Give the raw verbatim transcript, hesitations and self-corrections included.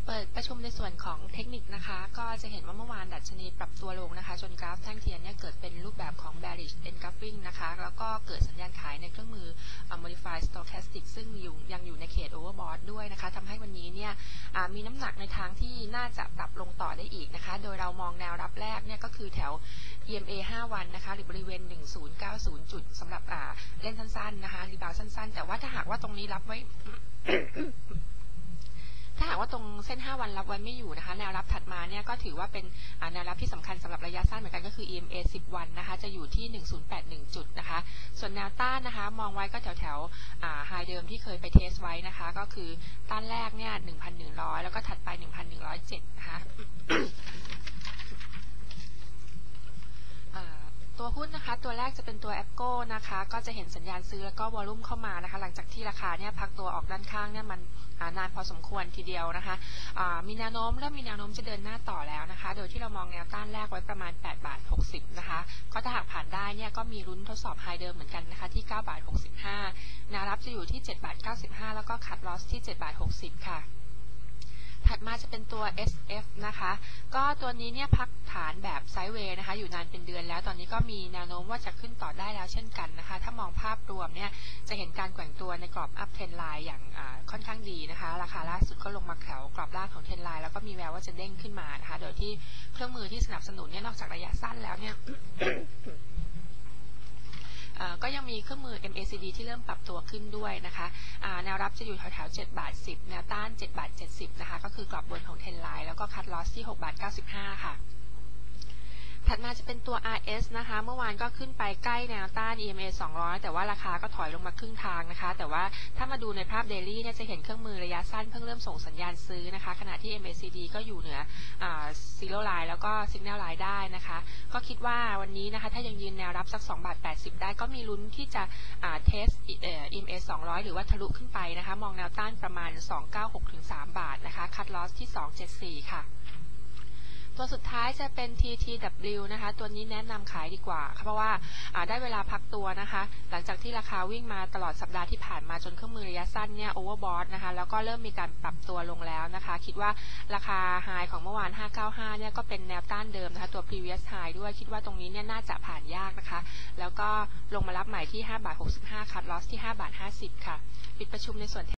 เปิดประชุมในส่วนของเทคนิคนะคะก็จะเห็นว่าเมื่อวานดัชนีปรับตัวลงนะคะจนกราฟแท่งเทียนเนี่ยเกิดเป็นรูปแบบของ bearish engulfing นะคะแล้วก็เกิดสัญญาณขายในเครื่องมือ modified stochastic ซึ่งอยู่ยังอยู่ในเขต overbought ด้วยนะคะทำให้วันนี้เนี่ยมีน้ำหนักในทางที่น่าจะปรับลงต่อได้อีกนะคะโดยเรามองแนวรับแรกเนี่ยก็คือแถว อี เอ็ม เอ ห้า วันนะคะหรือบริเวณหนึ่งพันเก้าสิบจุดสำหรับเล่นสั้นๆนะคะรีบาวสั้นๆแต่ว่าถ้าหากว่าตรงนี้รับไว้ ถ้าหากว่าตรงเส้นห้าวันรับไว้ไม่อยู่นะคะแนวรับถัดมาเนี่ยก็ถือว่าเป็นแนวรับที่สำคัญสำหรับระยะสั้นเหมือนกันก็คือ อี เอ็ม เอ สิบ วันนะคะจะอยู่ที่หนึ่งพันแปดสิบเอ็ดจุดนะคะส่วนแนวต้านนะคะมองไว้ก็แถวแถวไฮเดิมที่เคยไปเทสไว้นะคะก็คือต้านแรกเนี่ย หนึ่งพันหนึ่งร้อย แล้วก็ถัดไป หนึ่งพันหนึ่งร้อยเจ็ด นะคะ ตัวหุ้นนะคะตัวแรกจะเป็นตัวแอปโก้นะคะก็จะเห็นสัญญาณซื้อแล้วก็วอลุ่มเข้ามานะคะหลังจากที่ราคาเนี่ยพักตัวออกด้านข้างเนี่ยมันนานพอสมควรทีเดียวนะคะมีแนวโน้มเริ่มมีแนวโน้มจะเดินหน้าต่อแล้วนะคะโดยที่เรามองแนวต้านแรกไว้ประมาณแปดบาทหกสิบนะคะก็ถ้าหากผ่านได้เนี่ยก็มีลุ้นทดสอบไฮเดิมเหมือนกันนะคะที่เก้าบาทหกสิบห้าแนวรับจะอยู่ที่เจ็ดบาทเก้าสิบห้าแล้วก็คัทลอสที่เจ็ดบาทหกสิบค่ะถัดมาจะเป็นตัว เอส เอฟ นะคะก็ตัวนี้เนี่ยพักฐานแบบไซด์เวย์นะคะอยู่นานเป็นเดือนแล้วตอนนี้ก็มีแนวโน้มว่าจะขึ้นต่อได้แล้วเช่นกันนะคะถ้ามองภาพรวมเนี่ยจะเห็นการแกว่งตัวในกรอบ up trend line อย่างค่อนข้างดีนะคะราคาล่าสุดก็ลงมาแถวกรอบล่างของ trend line แล้วก็มีแววว่าจะเด้งขึ้นมานะคะโดยที่เครื่องมือที่สนับสนุนเนี่ยนอกจากระยะสั้นแล้วเนี่ย ก็ยังมีเครื่องมือ เอ็ม เอ ซี ดี ที่เริ่มปรับตัวขึ้นด้วยนะคะแนวรับจะอยู่แถวๆเจ็ดบาทสิบแนวต้านเจ็ดบาทเจ็ดสิบนะคะก็คือกรอบบนของ trend line แล้วก็คัทลอสที่หกบาทเก้าสิบห้าค่ะถัดมาจะเป็นตัว อาร์ เอส นะคะเมื่อวานก็ขึ้นไปใกล้แนวต้าน อี เอ็ม เอ สองร้อยแต่ว่าราคาก็ถอยลงมาครึ่งทางนะคะแต่ว่าถ้ามาดูในภาพเดลี่เนี่ยจะเห็นเครื่องมือระยะสั้นเพิ่งเริ่มส่งสัญญาณซื้อนะคะขณะที่ เอ็ม เอ ซี ดี ก็อยู่เหนือซีโร่ไลน์แล้วก็ซิกแนลไลน์ได้นะคะก็คิดว่าวันนี้นะคะถ้ายังยืนแนวรับสักสองบาทแปดสิบได้ก็มีลุ้นที่จะเทส อี เอ็ม เอ สองร้อยหรือว่าทะลุขึ้นไปนะคะมองแนวต้านประมาณสองร้อยเก้าสิบหกถึงสามบาทนะคะคัทลอสที่สองร้อยเจ็ดสิบสี่ค่ะตัวสุดท้ายจะเป็น ที ที ดับเบิลยู นะคะตัวนี้แนะนำขายดีกว่าเพราะว่าได้เวลาพักตัวนะคะหลังจากที่ราคาวิ่งมาตลอดสัปดาห์ที่ผ่านมาจนเครื่องมือระยะสั้นเนี่ยโอเวอร์บอทนะคะแล้วก็เริ่มมีการปรับตัวลงแล้วนะคะคิดว่าราคาไฮของเมื่อวานห้าร้อยเก้าสิบห้าเนี่ยก็เป็นแนวต้านเดิมนะคะตัว previous high ด้วยคิดว่าตรงนี้เนี่ยน่าจะผ่านยากนะคะแล้วก็ลงมารับใหม่ที่ห้าบาทหกสิบห้าคัทลอสที่ห้าบาทห้าสิบค่ะปิดประชุมในส่วน